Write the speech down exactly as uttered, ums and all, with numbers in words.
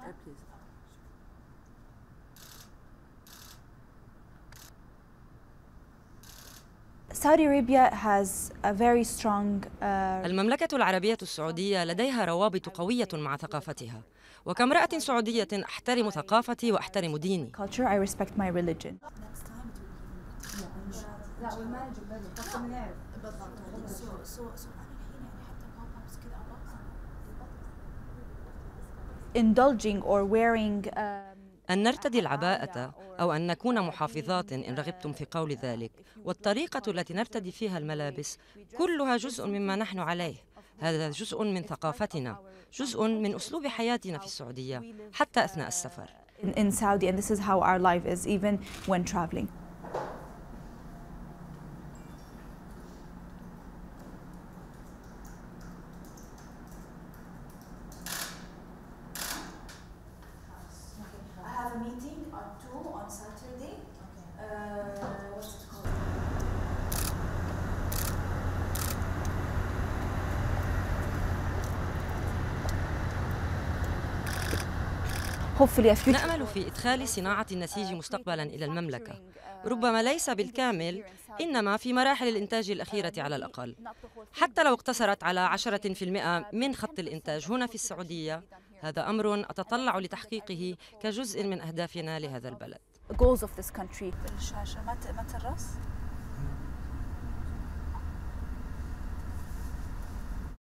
Saudi Arabia has a very strong uh, المملكة العربية السعودية لديها روابط قوية مع ثقافتها، وكامرأة سعودية أحترم ثقافتي وأحترم ديني. culture. I respect my religion. Indulging or wearing um, أن نرتدي العباءة أو أن نكون محافظات إن رغبتم في قول ذلك، والطريقة التي نرتدي فيها الملابس كلها جزء مما نحن عليه. هذا جزء من ثقافتنا، جزء من أسلوب حياتنا في السعودية حتى أثناء السفر. in, in Saudi, and this is how our life is even when traveling. I have a meeting at two on Saturday. Uh, what's it called? Hopefully a future. نأمل في إدخال صناعة النسيج مستقبلاً إلى المملكة، ربما ليس بالكامل، إنما في مراحل الإنتاج الأخيرة على الأقل. حتى لو اقتصرت على عشرة بالمئة من خط الإنتاج هنا في السعودية، هذا أمر أتطلع لتحقيقه كجزء من أهدافنا لهذا البلد. goals of this country. الشاشة ما ت- ما ترس؟